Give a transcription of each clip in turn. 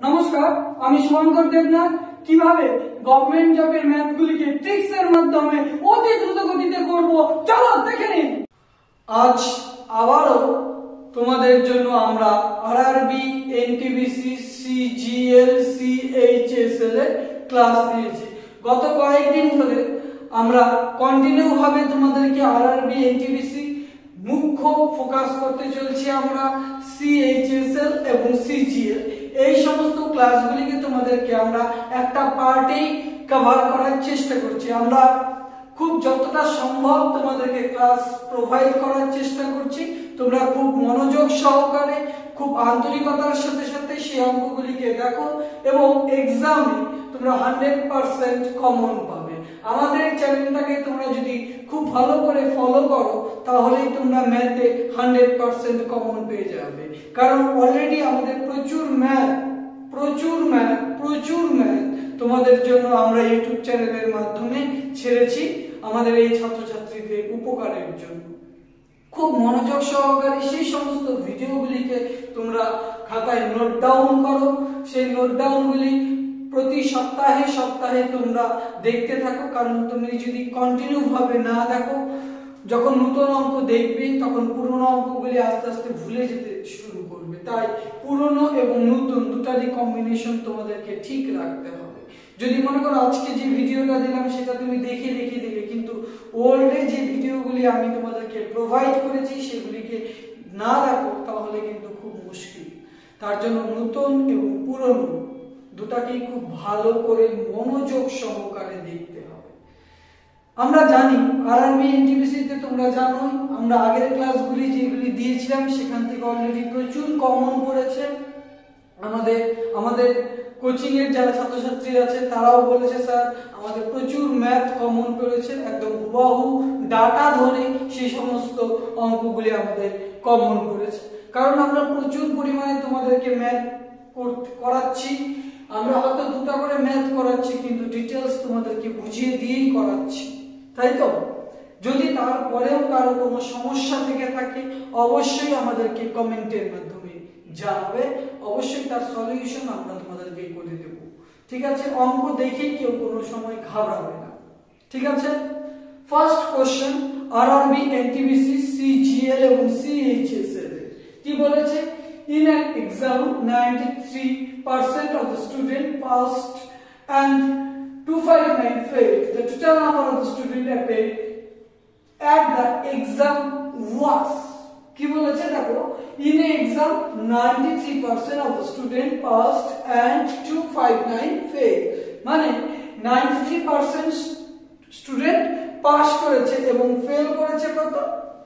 নমস্কার, আমি শুভঙ্কর দেবনাথ। কিভাবে গভর্নমেন্ট জবের ম্যাথগুলিকে ট্রিক্সের মাধ্যমে অতি দ্রুত গতিতে করব, চলো দেখে নিন। আজ আবারও তোমাদের জন্য আমরা আরআরবি, এনটিপিসি, সিজিএল, সিএইচএসএল এর ক্লাস দিয়েছি। গত কয়েকদিন ধরে আমরা কন্টিনিউ ভাবে তোমাদেরকে আরআরবি, এনটিপিসি মুখ্য ফোকাস করতে চলছি আমরা সিএইচএসএল এবং সিজিএল। এই সমস্ত ক্লাসগুলিকে তোমাদেরকে আমরা একটা পার্টেই কভার করার চেষ্টা করছি। আমরা খুব যতটা সম্ভব তোমাদেরকে ক্লাস প্রোভাইড করার চেষ্টা করছি। তোমরা খুব মনোযোগ সহকারে, খুব আন্তরিকতার সাথে সাথে সেই অঙ্কগুলিকে দেখো এবং এক্সামে তোমরা 100% কমন পাবে। আমাদের চ্যানেলটাকে তোমরা যদি খুব ভালো করে ফলো করো তাহলেই তোমরা ম্যাথে 100% কমন পেয়ে যাবে। কারণ অলরেডি আমাদের প্রচুর ম্যাথ তোমাদের জন্য আমরা ইউটিউব চ্যানেলের মাধ্যমে ছেড়েছি আমাদের এই ছাত্রছাত্রীদের উপকারের জন্য। খুব মনোযোগ সহকারে সেই সমস্ত ভিডিওগুলিকে তোমরা খাতায় নোট ডাউন করো। সেই নোট ডাউনগুলি প্রতি সপ্তাহে তোমরা দেখতে থাকো। কারণ তুমি যদি কন্টিনিউ ভাবে না দেখো, যখন নতুন অঙ্ক দেখবে তখন পুরনো অঙ্কগুলি আস্তে আস্তে ভুলে যেতে শুরু করবে। তাই পুরনো এবং নতুন দুটারই কম্বিনেশন তোমাদেরকে ঠিক রাখতে হবে। যদি মনে করো আজকে যে ভিডিওটা দিলাম সেটা তুমি দেখে দিলে, কিন্তু ওল্ডে যে ভিডিওগুলি আমি তোমাদেরকে প্রোভাইড করেছি সেগুলিকে না দেখো তাহলে কিন্তু খুব মুশকিল। তার জন্য নতুন এবং পুরনো দুটাকেই খুব ভালো করে মনোযোগ সহকারে দেখতে হবে। আমরা জানি আরআরবি, এনটিপিসি তে তোমরা জানো আমরা আগের ক্লাসগুলি যেগুলি দিয়েছিলাম সেখান থেকে অলরেডি প্রচুর কমন পড়েছে। আমাদের কোচিং এর যারা ছাত্রছাত্রী আছে তারাও বলেছে স্যার আমাদের প্রচুর ম্যাথ কমন পড়েছে, একদম হুবহু ডাটা ধরে সেই সমস্ত অঙ্কগুলি আমাদের কমন পড়েছে। কারণ আমরা প্রচুর পরিমাণে তোমাদেরকে ম্যাথ করাচ্ছি। আমরা হয়তো দুটা করে ম্যাথ করাচ্ছি কিন্তু ডিটেইলস তোমাদেরকে বুঝিয়ে দিয়েই করাচ্ছি, তাই তো? যদি তারপরেও কারো কোনো সমস্যা থেকে থাকে অবশ্যই আমাদেরকে কমেন্টের মাধ্যমে জানাবে। অবশ্যই তার সলিউশন আমরা তোমাদেরকে করে দেব, ঠিক আছে? অঙ্ক দেখে কেউ কোনো সময় ঘাবড়াবে না, ঠিক আছে? First question RRB, NTPC, CGL এবং সিএইচএসএল কি বলেছে? In an exam, 93% of the student passed and 259 failed. The total number of the student appeared at the exam was. কি বলেছে দেখো, in an exam 93% of the student passed and 259 failed. মানে 93% student pass করেছে এবং fail করেছে কত?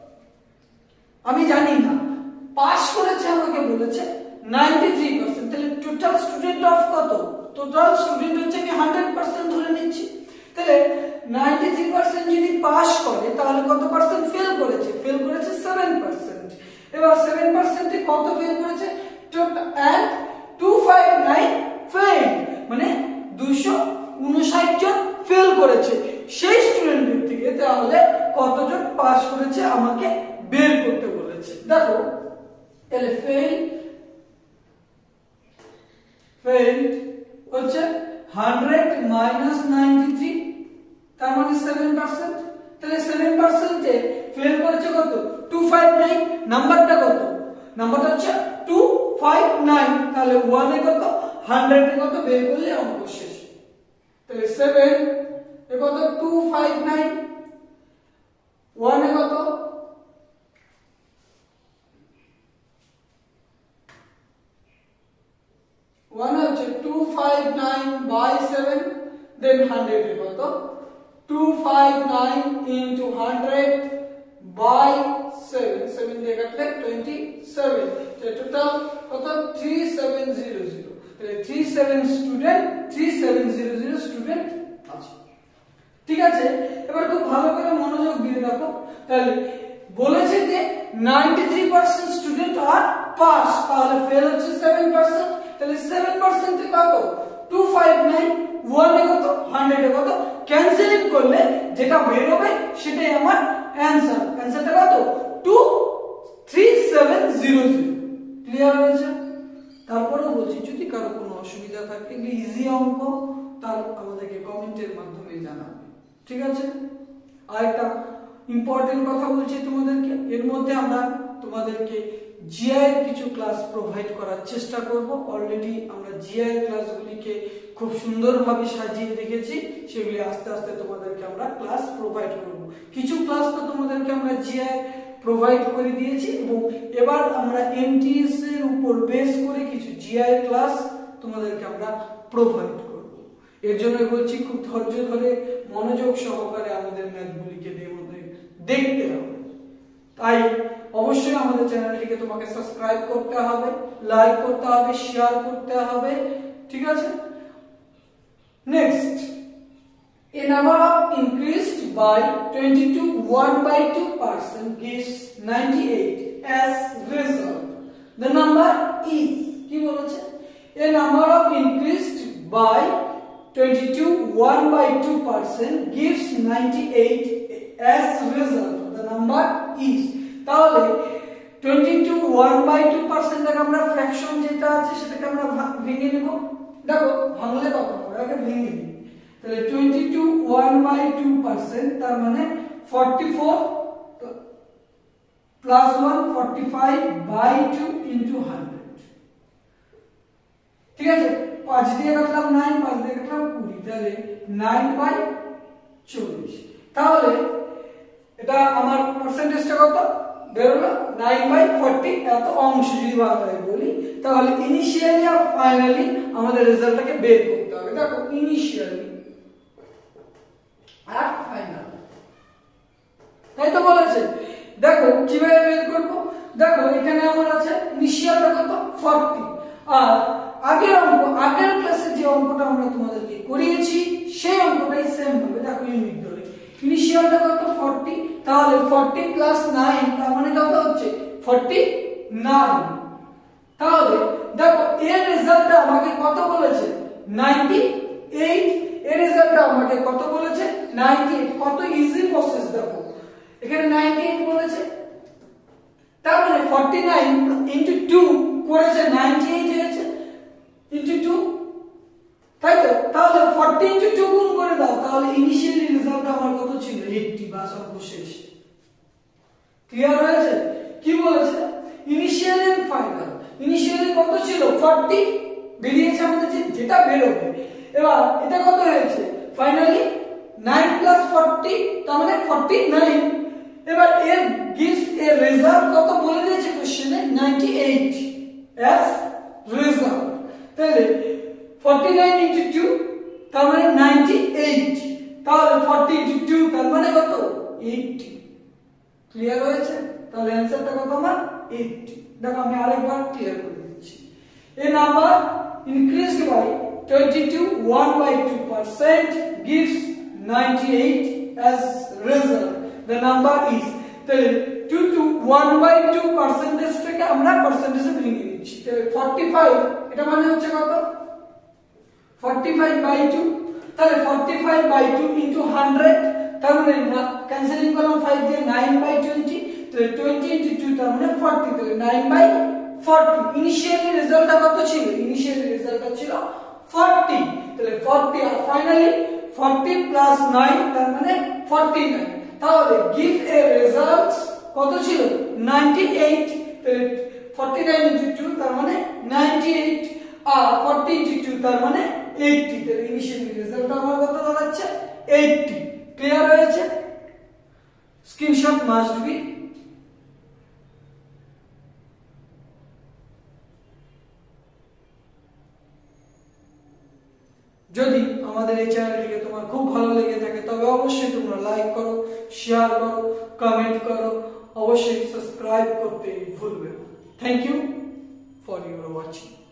আমি জানি না। পাস করেছে আমাকে বলেছে 93%, তাহলে টোটাল স্টুডেন্ট অফ কত? টোটাল স্টুডেন্ট হচ্ছে আমি 100% ধরে নিচ্ছি। তাহলে 93% যদি পাস করে তাহলে কত পার্সেন্ট ফেল করেছে? ফেল করেছে 7%। এবার 7% এ কত ফেল করেছে? টোটাল এন্ড 259 ফেল, মানে 259 জন ফেল করেছে সেই স্টুডেন্টদের থেকে। তাহলে কতজন পাস করেছে আমাকে বের করতে বলেছে। দেখো তাহলে ফেল হচ্ছে 100 মাইনাস 93, তার মানে 7%। তাহলে 7% এ ফেল করেছে কত? 259। নাম্বারটা কত? নাম্বারটা হচ্ছে 259। তাহলে 1 এ কত, 100 এ কত বের করলে অঙ্ক শেষ। তাহলে 7 এ কত? 259। 1 এ কত? 1 হচ্ছে 259 by 7, then 100 এর কত? 259 into 100 by 7, 7 দিয়ে কাটলে 27। তাহলে টোটাল কত? 3700। তাহলে 3700 স্টুডেন্ট আছে, ঠিক আছে? এবার খুব ভালো করে মনোযোগ দিয়ে দেখো। তাহলে বলেছে যে 93% স্টুডেন্ট আর পাস, তাহলে ফেল হচ্ছে 7%। তাহলে 7% এ কত? 259। 1 এ কত? 100 এ কত? ক্যান্সেলিং করলে যেটা বের হবে সেটাই আমার অ্যানসার। অ্যানসারটা কত? 23700। ক্লিয়ার হয়েছে? তারপরেও বলছি যদি কারো কোনো অসুবিধা থাকে, এগুলি ইজি অঙ্ক, তার আমাদেরকে কমেন্টের মাধ্যমে জানাবে, ঠিক আছে? আর একটা ইম্পর্টেন্ট কথা বলছি তোমাদেরকে, এর মধ্যে আমরা তোমাদেরকে জিআই এর কিছু ক্লাস প্রোভাইড করার চেষ্টা করব। অলরেডি আমরা জিআই এর ক্লাসগুলিকে খুব সুন্দরভাবে সাজিয়ে রেখেছি, সেগুলি আস্তে আস্তে তোমাদেরকে আমরা ক্লাস প্রোভাইড করব। কিছু ক্লাস তো তোমাদেরকে আমরা জিআই প্রোভাইড করে দিয়েছি এবং এবার আমরা এমটিএস এর উপর বেস করে কিছু জিআই ক্লাস তোমাদেরকে আমরা প্রোভাইড করব। এর জন্য বলছি খুব ধৈর্য ধরে মনোযোগ সহকারে আমাদের ম্যাথগুলিকে দেখতে হবে। তাই অবশ্যই আমাদের চ্যানেলটিকে তোমাকে সাবস্ক্রাইব করতে হবে, লাইক করতে হবে, শেয়ার করতে হবে, ঠিক আছে? Next, a number of increased by 22 1/2% gives 98 as result. The number is, কি বলেছে? A number of increased by 22 1/2% gives 98 as result. The number is, তাহলে 22 1/2% থেকে আমরা ফ্র্যাকশন যেটা আছে সেটাকে আমরা ভেঙে নেব। দেখো ভাঙলে কত হবে, আগে ভেঙে নিই। তাহলে 22 1/2% তার মানে 44 প্লাস 1 45/2 ইনটু 100, ঠিক আছে? 5 দিয়ে কাটলাম 9, 5 দিয়ে কাটলাম 20, তাহলে 9/40। তাহলে এটা আমার পার্সেন্টেজটা কত বেরোলো? 9/40। এত অংশ যদি বাংলায় বলি তাহলে ইনিশিয়ালি আর ফাইনালি আমাদের রেজাল্টটাকে বের করতে হবে। দেখো ইনিশিয়ালি আর ফাইনাল, তাই তো বলেছে। দেখো কিভাবে বের করব, দেখো এখানে আমার আছে ইনিশিয়ালটা কত 40, আর আগের অঙ্ক, আগের ক্লাসে যে অঙ্কটা আমরা তোমাদেরকে করিয়েছি সেই অঙ্কটাই সেম হবে। দেখো ইউনিট ধরে ইনিশিয়ালটা কত 40, তাহলে 40 প্লাস 9 তার মানে কত হচ্ছে 49। তাহলে দেখো এর রেজাল্টটা আমাকে কত বলেছে 98, এর রেজাল্টটা আমাকে কত বলেছে 98। কত ইজি প্রসেস, দেখো এখানে 98 বলেছে, তার মানে 49 ইনটু 2 করেছে 98 হয়েছে ইনটু 2, তাই তো? তাহলে 40 ইনটু 2 গুণ করে দাও, তাহলে ইনিশিয়ালি রেজাল্টটা আমার কত ছিল 80, বাস অঙ্ক শেষ। ক্লিয়ার হয়েছে? কি বলেছে ইনিশিয়ালি এন্ড ফাইনাল। ইনিশিয়ালি কত ছিল 40 বেরিয়েছে আমাদের, যেটা বেরোবে। এবার এটা কত হয়েছে ফাইনালি 9 প্লাস 40 তার মানে 49। এবার এর গিভস এর রেজাল্ট কত বলে দিয়েছে কোশ্চেনে 98 অ্যাজ রেজাল্ট। তাহলে 49 ইনটু 2 তার মানে 98, তাহলে 40 ইনটু 2 তার মানে কত 80। ক্লিয়ার হয়েছে? তাহলে অ্যানসারটা কত আমার 80। দেখো আমি আরেকবার ক্লিয়ার করে দিচ্ছি। A number increased by 22 1/2% gives 98 as result. The number is, তাহলে 2 to 1/2% থেকে আমরা পার্সেন্টেজে ভেঙে নিচ্ছি। তাহলে 45 এটা মানে হচ্ছে কত 45/2, তাহলে 45/2 ইনটু 100, তার মানে ক্যান্সেলিং করলাম 5 দিয়ে 9/20, তাহলে 20 ইনটু 2 তার মানে 40, তাহলে 9/40। ইনিশিয়ালি রেজাল্টটা কত ছিল? ইনিশিয়ালি রেজাল্টটা ছিল 40, তাহলে 40 আর ফাইনালি 40 প্লাস 9 তার মানে 49। তাহলে গিভ এ রেজাল্ট কত ছিল 98, তাহলে 49 ইনটু 2 তার মানে 98, আর 40 ইনটু 2 তার মানে 80, তাহলে ইনিশিয়ালি রেজাল্ট আমার কত দাঁড়াচ্ছে 80। ক্লিয়ার হয়েছে? Screenshot must be. যদি আমাদের এই চ্যানেলটিকে তোমার খুব ভালো লেগে থাকে তবে অবশ্যই তোমরা লাইক করো, শেয়ার করো, কমেন্ট করো, অবশ্যই সাবস্ক্রাইব করতে ভুলবে না। Thank you for your watching.